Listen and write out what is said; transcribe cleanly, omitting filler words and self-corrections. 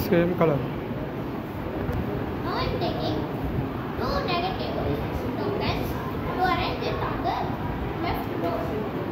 same color. Now I am taking two negatives. Now press to arrange it on the left row.